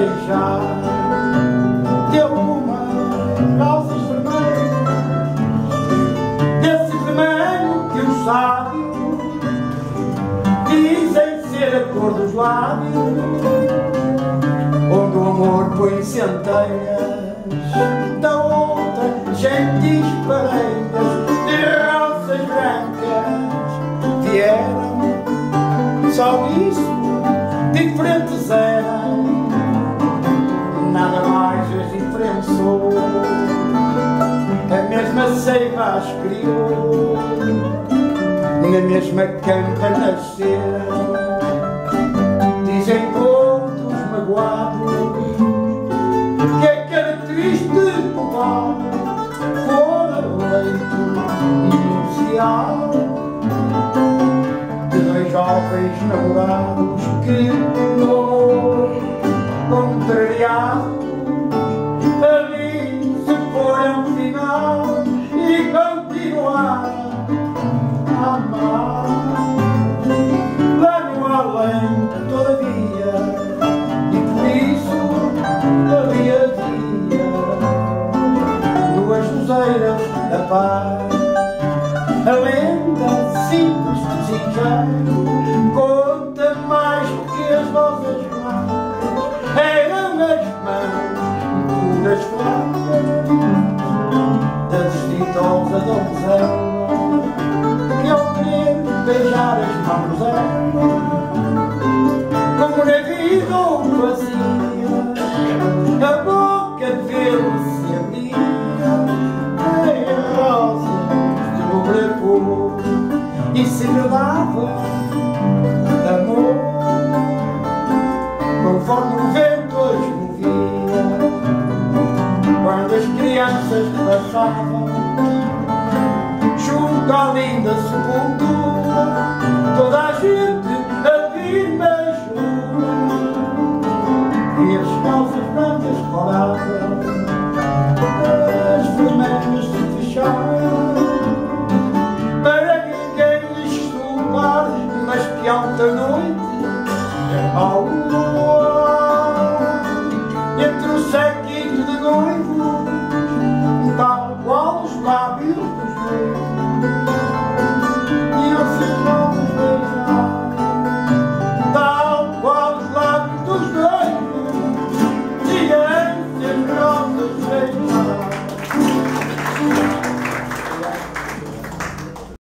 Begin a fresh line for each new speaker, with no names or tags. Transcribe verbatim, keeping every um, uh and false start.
beijar de algumas rosas vermelhas, desse vermelho que os sábios dizem ser a cor dos lábios, onde o amor põe centelhas da outra gentis pareiras de rosas brancas vieram. Só isso diferentes eram, nada mais as diferenciou. A mesma seiva as criou, na mesma campa nasceram. Dizem outros magoados que aquele triste povoado fora o leito nupcial de dois jovens namorados que no amor contrariados ali se foram final e continuaram a amar. Lá no além, todavia, e por isso havia dia duas luzeiras da paz. A lenda simples de Zinqueiro conta mais que as vossas mãos eram as mãos puras flores da desditosa donzela que ao querer beijar as mãos dela, como na vida ou vazia, a boca dele se abria em rosas e segredava de amor, conforme o vento as movia. Quando as crianças passavam junto à linda sepultura,